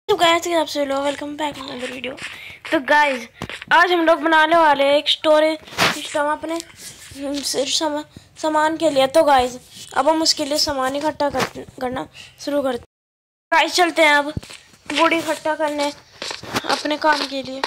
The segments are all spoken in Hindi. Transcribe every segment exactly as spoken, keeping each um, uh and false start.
तो गाइस आप सभी लोग वेलकम बैक अनदर वीडियो। तो गाइस आज हम लोग बनाने वाले हैं एक स्टोरेज सिस्टम अपने सम, सामान के लिए। तो गाइस अब हम उसके लिए सामान इकट्ठा कर, करना शुरू करते हैं। गाइस चलते हैं अब वुड इकट्ठा करने अपने काम के लिए।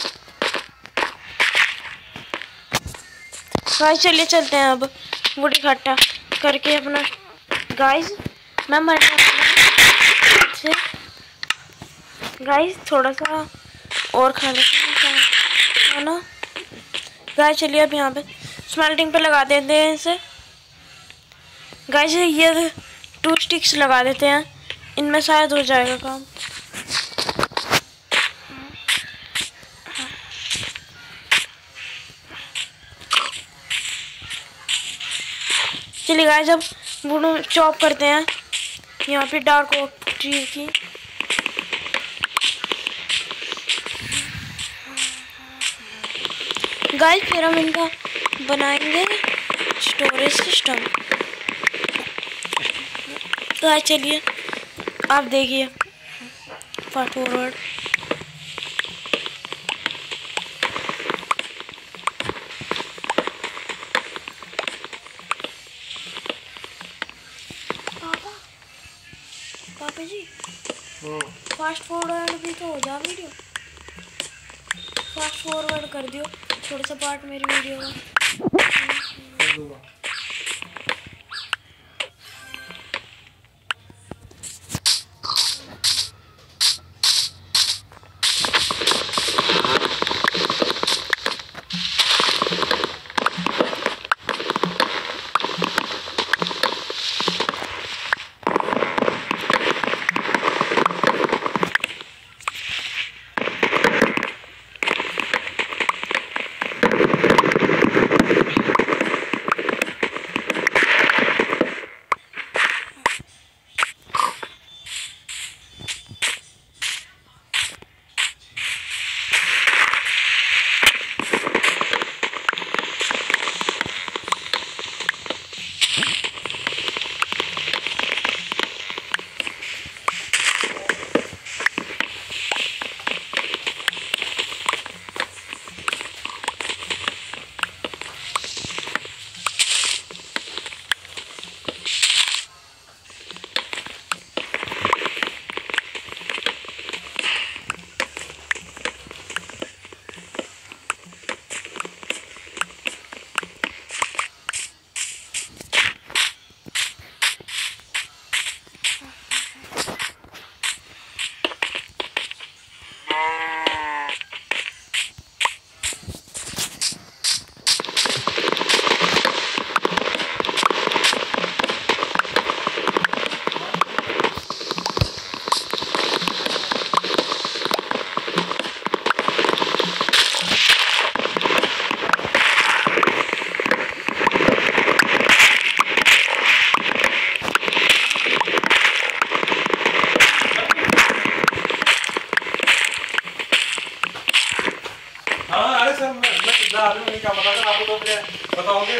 गाइस चलिए चलते हैं अब वुड इकट्ठा करके अपना। गाइस मैं मर से गाइस थोड़ा सा और खा लेते हैं खाना। गाइस चलिए अब यहाँ पे स्मेल्टिंग पे लगा देते हैं इसे। गाइस ये टू स्टिक्स लगा देते हैं, इनमें शायद हो जाएगा काम। चलिए गाइस अब वुड चॉप करते हैं यहाँ पे डार्क ओक ट्री की। गाइस फिर हम इनका बनाएंगे स्टोरेज सिस्टम। गाइस चलिए आप देखिए फास्ट फॉरवर्ड। पापा पापा जी फास्ट फॉरवर्ड भी तो हो जा वीडियो। फास्ट फॉरवर्ड कर दियो थोड़ा सा पार्ट मेरी वीडियो का। सर मैं मैं कितना आदमी नहीं क्या बताऊंगा आपको तो क्या बताओगे।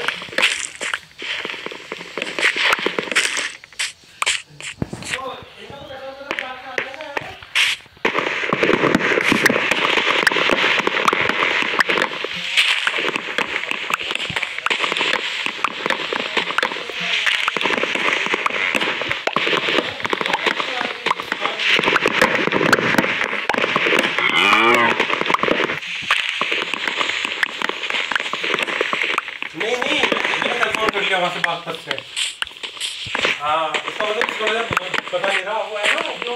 नहीं नहीं मेरा टेलीफोन कर लिया वहाँ से बात करते हैं। हाँ इसका मतलब इसका मतलब पता नहीं रहा वो है ना जो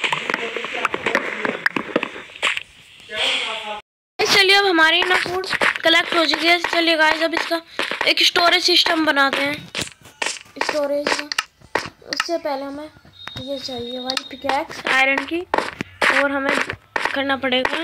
चलिए अब हमारी ना फूड कलेक्ट हो चुकी है। चलिए गाइस अब इसका एक स्टोरेज सिस्टम बनाते हैं स्टोरेज का। उससे पहले हमें ये चाहिए वाली पिकैक्स आयरन की, और हमें करना पड़ेगा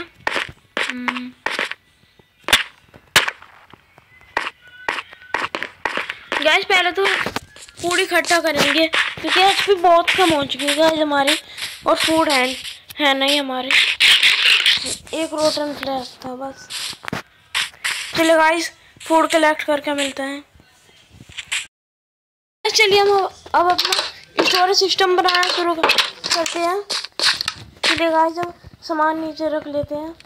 गैस पहले तो फूड इकट्ठा करेंगे क्योंकि एचपी बहुत कम हो चुकी है गाइस हमारी, और फूड है है नहीं हमारे, एक रोटन फ्लैश था बस। चलिए गाइस फूड कलेक्ट करके मिलते हैं। चलिए हम अब अपना स्टोरेज सिस्टम बनाना शुरू करते हैं। चलिए गाइस अब सामान नीचे रख लेते हैं।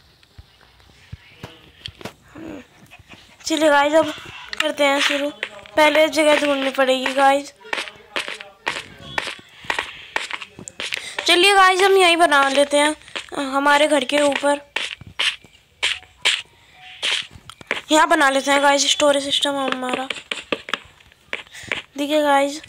चलिए गाइस अब करते हैं शुरू। पहले जगह ढूंढनी पड़ेगी गाइस। चलिए गाइस हम यहीं बना लेते हैं हमारे घर के ऊपर। यहाँ बना लेते हैं गाइस स्टोरेज सिस्टम हमारा। देखिए गाइस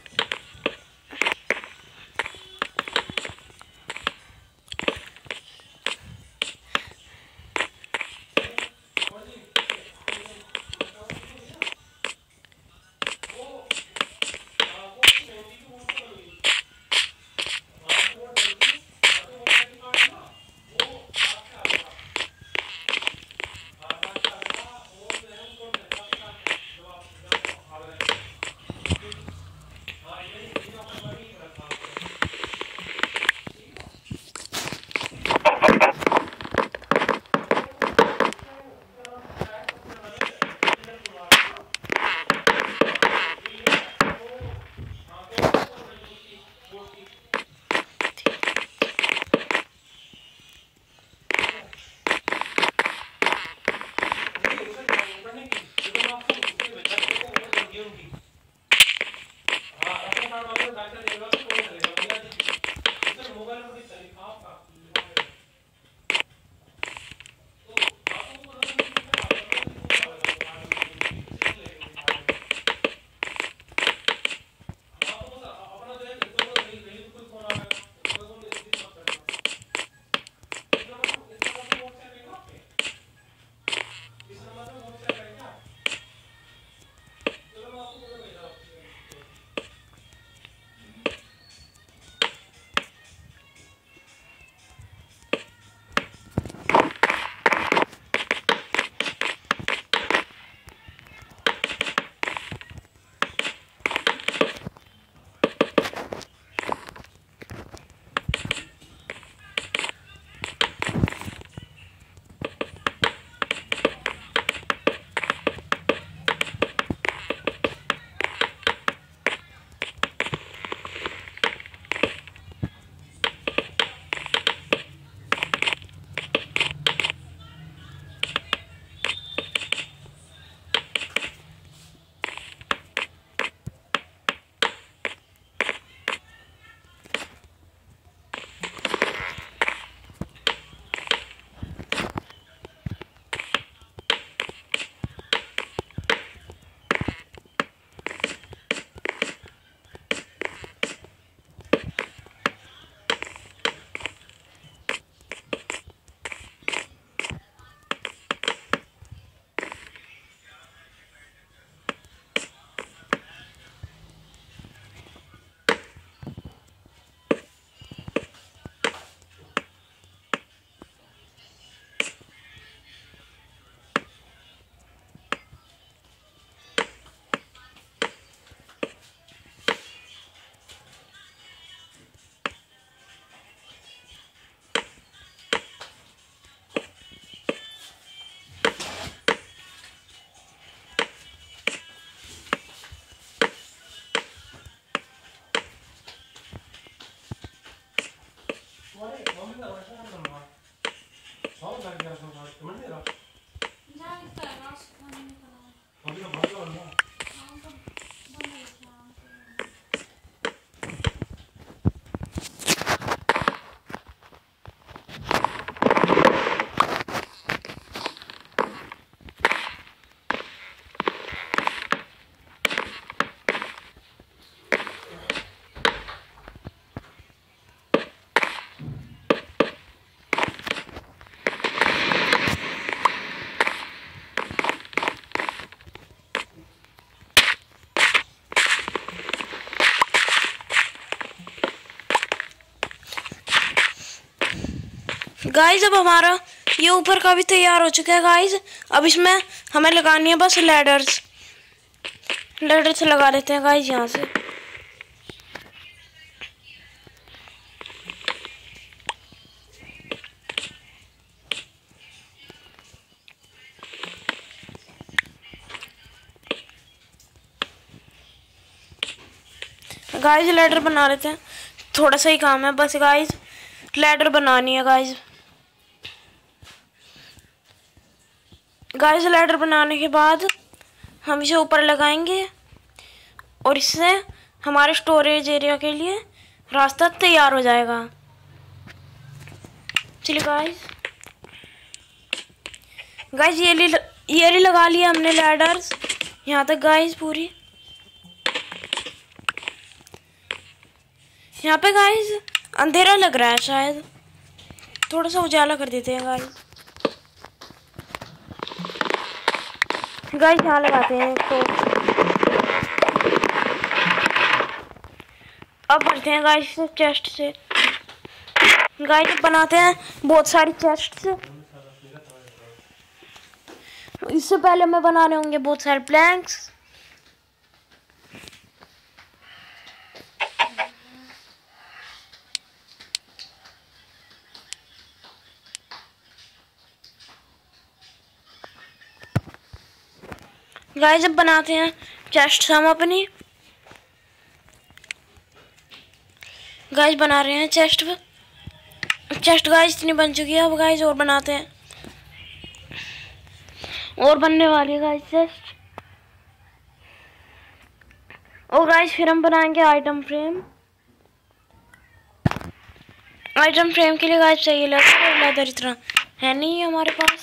गाइस अब हमारा ये ऊपर का भी तैयार हो चुका है गाइस। अब इसमें हमें लगानी है बस लैडर्स। लैडर से लगा लेते हैं गाइस यहाँ से। गाइस लैडर बना लेते हैं, थोड़ा सा ही काम है बस गाइस। लैडर बनानी है गाइस। गाइस लैडर बनाने के बाद हम इसे ऊपर लगाएंगे और इससे हमारे स्टोरेज एरिया के लिए रास्ता तैयार हो जाएगा। चलिए गाइस गाइस ये ली ये ली लगा लिया हमने लैडर्स यहाँ तक गाइस पूरी। यहाँ पे गाइस अंधेरा लग रहा है, शायद थोड़ा सा उजाला कर देते हैं गाइस। गाइस यहाँ लगाते हैं तो अब बढ़ते हैं गाइस चेस्ट से। गाइस बनाते हैं बहुत सारी चेस्ट से। इससे पहले हमें बनाने होंगे बहुत सारे प्लैंक्स। गाइस अब बनाते हैं चेस्ट हम अपनी। गाइस बना रहे हैं चेस्ट चेस्ट गाइस इतनी बन चुकी है। अब गाइस और बनाते हैं, और बनने वाली है गाइस चेस्ट। और गाइस फिर हम बनाएंगे आइटम फ्रेम। आइटम फ्रेम के लिए गाइस चाहिए लेदर। लेदर इतना है नहीं हमारे पास,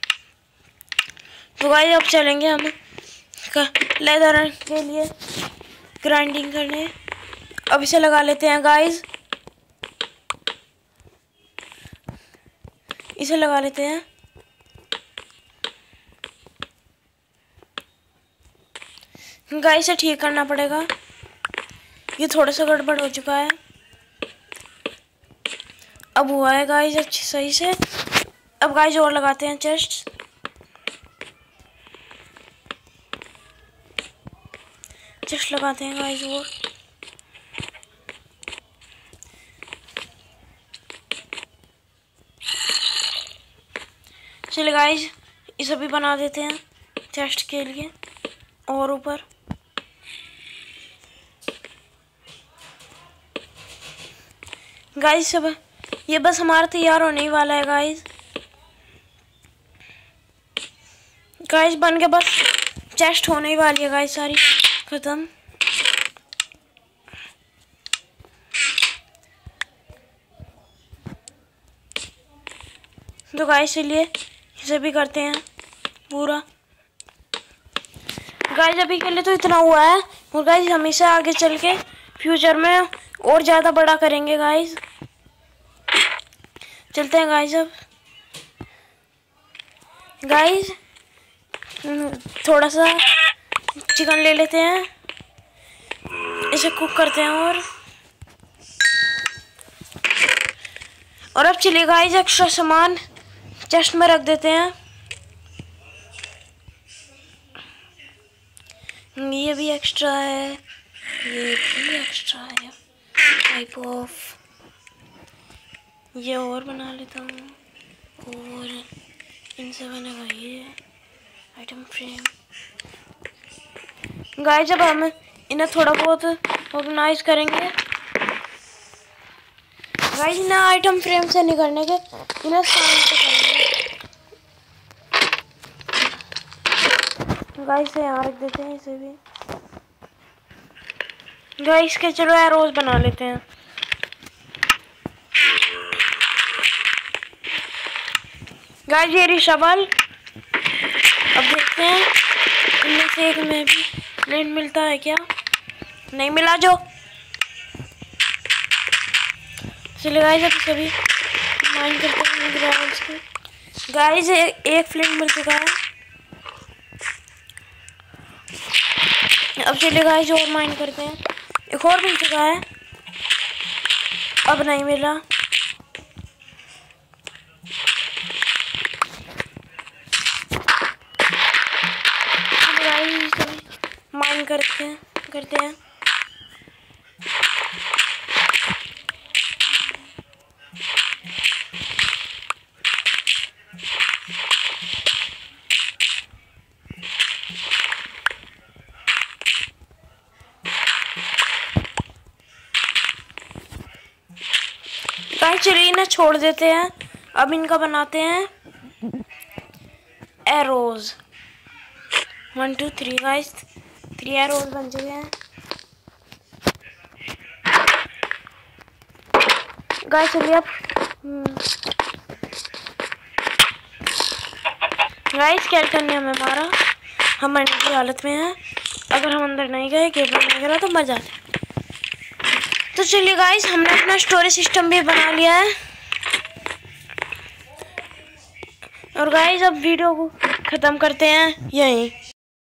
तो गाइस अब चलेंगे हम लेदर के लिए ग्राइंडिंग करने। अब इसे लगा लेते हैं गाइस, इसे लगा लेते हैं। गाइस इसे ठीक करना पड़ेगा, ये थोड़ा सा गड़बड़ हो चुका है। अब हुआ है गाइस अच्छी सही से। अब गाइस और लगाते हैं चेस्ट। चेस्ट लगाते हैं गाइस और। चलिए गाइस इसे भी बना देते हैं चेस्ट के लिए और ऊपर। गाइस सब ये बस हमारा तैयार होने ही वाला है गाइस। गाइस बन के बस चेस्ट होने ही वाली है गाइस, सारी खत्म। तो गाइस चलिए इसे भी करते हैं पूरा। गाइस अभी के लिए तो इतना हुआ है, और गाइस हम इसे आगे चल के फ्यूचर में और ज़्यादा बड़ा करेंगे गाइस। चलते हैं गाइस। अब गाइस थोड़ा सा चिकन ले लेते हैं, इसे कुक करते हैं। और और अब चलिए गाइस एक्स्ट्रा सामान चेस्ट में रख देते हैं। ये भी एक्स्ट्रा है, ये भी एक्स्ट्रा है टाइप ऑफ। ये और बना लेता हूँ, और इनसे बनेगा ये आइटम फ्रेम। गाइस जब हम इन्हें थोड़ा बहुत ऑर्गेनाइज करेंगे गाइस, इन्हें आइटम फ्रेम से नहीं करने के, इन्हें साइड से करेंगे। गाइस यहाँ रख देते हैं इसे भी। गाइस के चलो एरोज बना लेते हैं। गाइस ये शवल। अब देखते हैं इनमें से एक में भी प्लेट मिलता है क्या, नहीं मिला जो। चलिए गाइस अब सभी माइन करते हैं ग्रेवल्स के। गाइस एक फ्लिंट मिल चुका है। अब चलिए गाइस और माइन करते हैं। एक और मिल चुका है, अब नहीं मिला। माइन करते हैं करते हैं गाइस चलिए इन्हें छोड़ देते हैं। अब इनका बनाते हैं arrows. One two three guys, three arrows बन चुके हैं। गाइस चलिए अब गाइस स्केलेटन ने हमें मारा, हम मरने की हालत में हैं। अगर हम अंदर नहीं गए, गेम नहीं करा तो मर जाते। तो चलिए गाइस हमने अपना स्टोरेज सिस्टम भी बना लिया है। और गाइस अब वीडियो को ख़त्म करते हैं यहीं।